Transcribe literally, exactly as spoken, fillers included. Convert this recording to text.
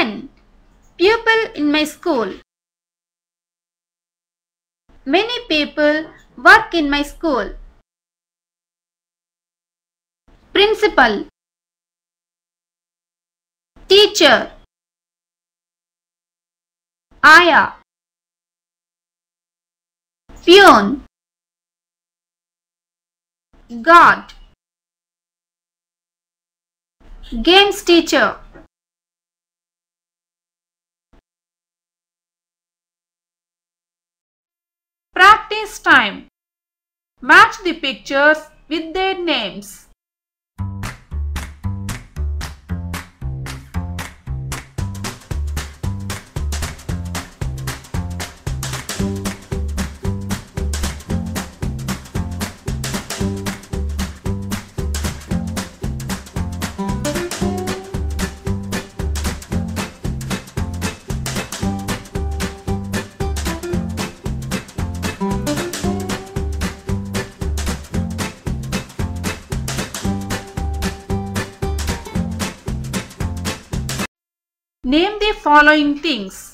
ten. Pupil in my school. Many people work in my school. Principal. Teacher. Aya. Peon. God. Games teacher. Practice time. Match the pictures with their names. Name the following things.